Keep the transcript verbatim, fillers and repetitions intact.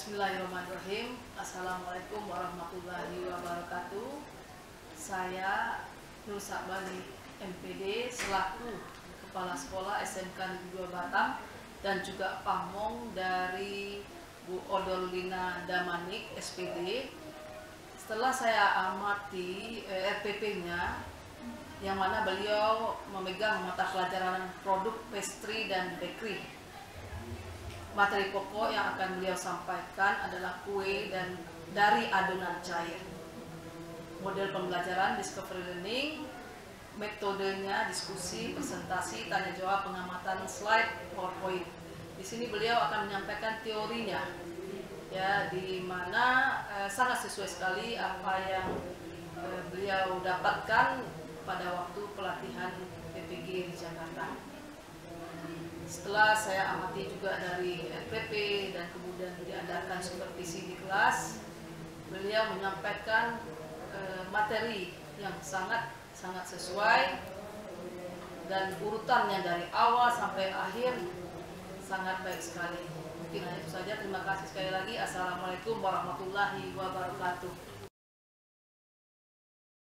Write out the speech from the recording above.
Bismillahirrahmanirrahim. Assalamualaikum warahmatullahi wabarakatuh. Saya Nur Sakbani M P D selaku Kepala Sekolah S M K Negeri dua Batam dan juga pamong dari Bu Odolina Damanik S P D. Setelah saya amati eh, R P P-nya, yang mana beliau memegang mata pelajaran produk pastry dan bakery. Materi pokok yang akan beliau sampaikan adalah kue dan dari adonan cair. Model pembelajaran discovery learning, metodenya diskusi, presentasi, tanya jawab, pengamatan slide, PowerPoint. Di sini beliau akan menyampaikan teorinya, ya, di mana eh, sangat sesuai sekali apa yang eh, beliau dapatkan pada waktu pelatihan P P G di Jakarta. Setelah saya amati juga dari R P P dan kemudian diadakan supervisi di kelas, beliau menyampaikan e, materi yang sangat sangat sesuai dan urutannya dari awal sampai akhir sangat baik sekali. Mungkin hanya itu saja. Terima kasih sekali lagi. Assalamualaikum warahmatullahi wabarakatuh.